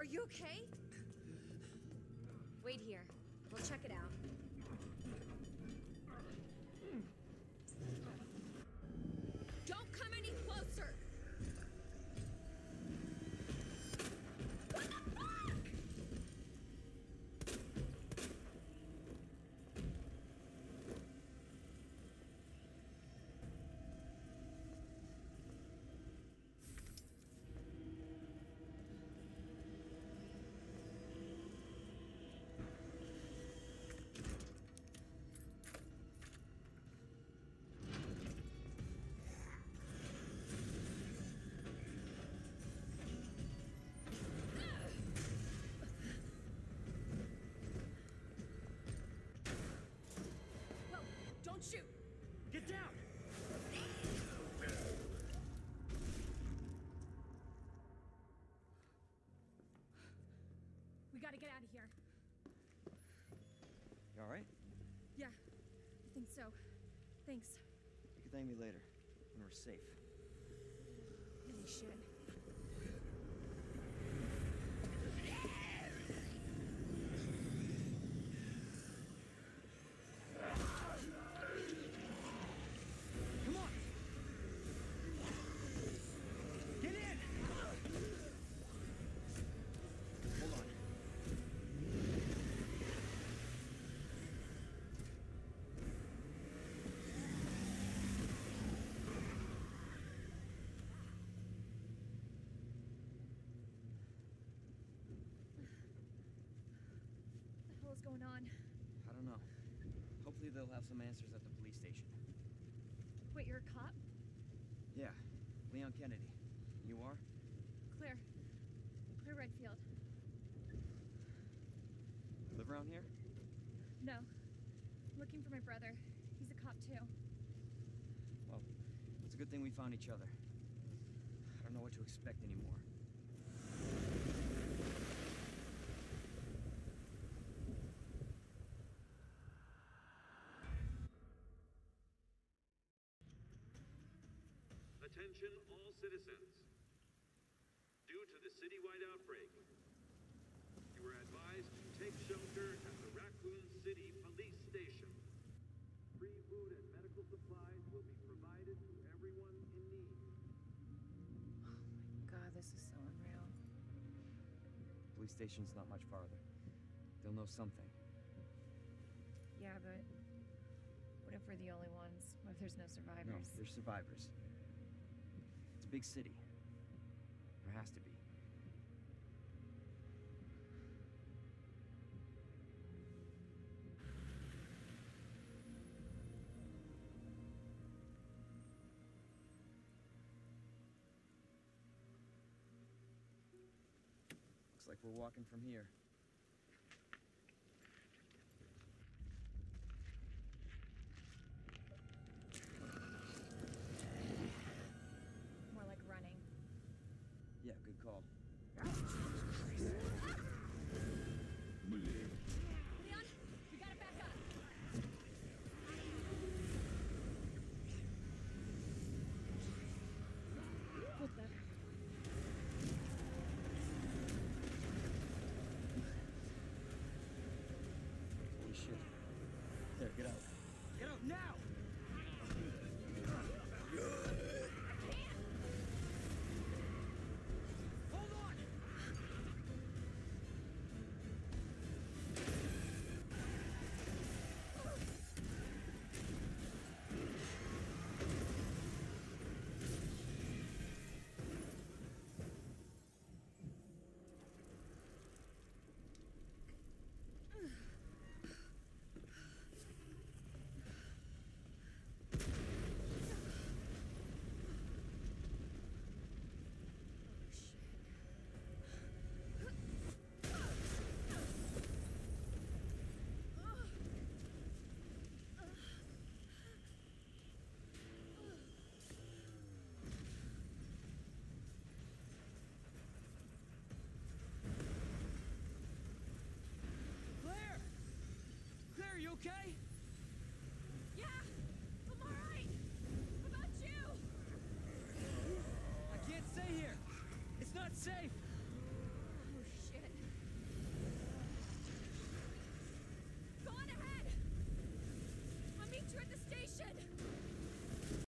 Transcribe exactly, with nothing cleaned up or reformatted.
you okay? Wait here. We'll check it out. Don't come any closer! What the fuck?! Don't shoot! Get down! We gotta get out of here. You alright? Yeah, I think so. Thanks. You can thank me later, when we're safe. Holy shit. Come on! Get in! Hold on. What the hell is going on? I don't know. Hopefully they'll have some answers at the police station. Wait, you're a cop? Yeah, Leon Kennedy. You are? Claire. Claire Redfield. Live around here? No. I'm looking for my brother. He's a cop too. Well, it's a good thing we found each other. I don't know what to expect anymore. Attention all citizens. Due to the citywide outbreak, you are advised to take shelter at the Raccoon City Police Station. Free food and medical supplies will be provided to everyone in need. Oh my god, this is so unreal. Police station's not much farther. They'll know something. Yeah, but what if we're the only ones? What if there's no No, survivors? there's survivors. It's a big city. There has to be. Looks like we're walking from here. More like running. Yeah, good call. Leon, we gotta back up. What the? Holy shit. There, get out. Get out now! Hold on! Are you okay? Yeah, I'm all right. What about you? I can't stay here. It's not safe.